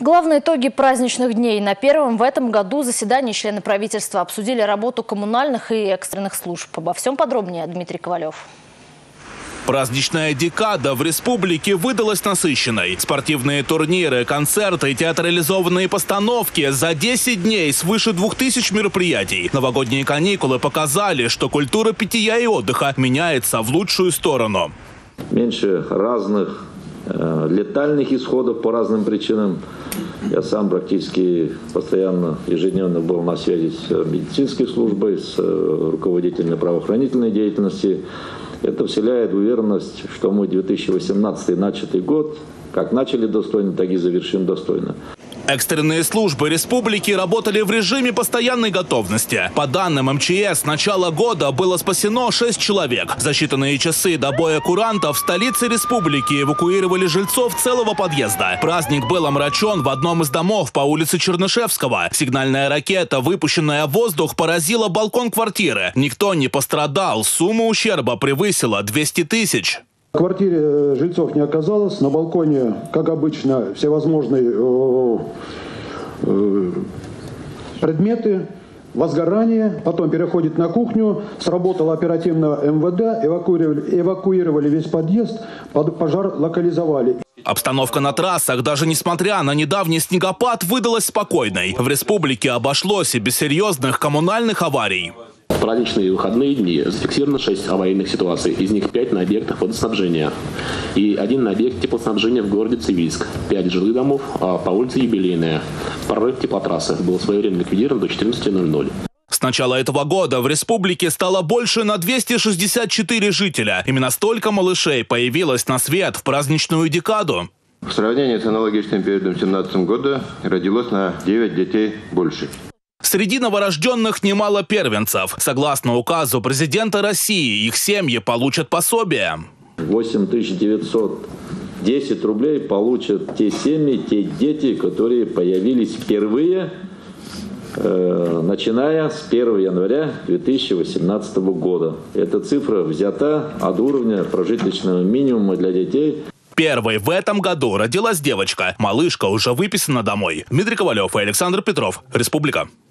Главные итоги праздничных дней. На первом в этом году заседании члены правительства обсудили работу коммунальных и экстренных служб. Обо всем подробнее Дмитрий Ковалев. Праздничная декада в республике выдалась насыщенной. Спортивные турниры, концерты, театрализованные постановки. За 10 дней свыше 2000 мероприятий. Новогодние каникулы показали, что культура питья и отдыха меняется в лучшую сторону. Меньше разных летальных исходов по разным причинам. Я сам практически постоянно, ежедневно был на связи с медицинской службой, с руководителями правоохранительной деятельности. Это вселяет уверенность, что мы 2018 начатый год, как начали достойно, так и завершим достойно. Экстренные службы республики работали в режиме постоянной готовности. По данным МЧС, с начала года было спасено 6 человек. За считанные часы до боя курантов в столице республики эвакуировали жильцов целого подъезда. Праздник был омрачен в одном из домов по улице Чернышевского. Сигнальная ракета, выпущенная в воздух, поразила балкон квартиры. Никто не пострадал. Сумма ущерба превысила 200 тысяч. В квартире жильцов не оказалось. На балконе, как обычно, всевозможные предметы, возгорание. Потом переходит на кухню. Сработало оперативно МВД. Эвакуировали весь подъезд. Пожар локализовали. Обстановка на трассах, даже несмотря на недавний снегопад, выдалась спокойной. В республике обошлось и без серьезных коммунальных аварий. В праздничные выходные дни зафиксировано 6 аварийных ситуаций, из них 5 на объектах водоснабжения и 1 на объекте теплоснабжения в городе Цивильск, 5 жилых домов по улице Юбилейная. Прорыв теплотрассы был своевременно ликвидирован до 14:00. С начала этого года в республике стало больше на 264 жителя. Именно столько малышей появилось на свет в праздничную декаду. В сравнении с аналогичным периодом 2017 года родилось на 9 детей больше. Среди новорожденных немало первенцев. Согласно указу президента России, их семьи получат пособие. 8910 рублей получат те семьи, те дети, которые появились впервые, начиная с 1 января 2018 года. Эта цифра взята от уровня прожиточного минимума для детей. Первой в этом году родилась девочка. Малышка уже выписана домой. Дмитрий Ковалев и Александр Петров. Республика.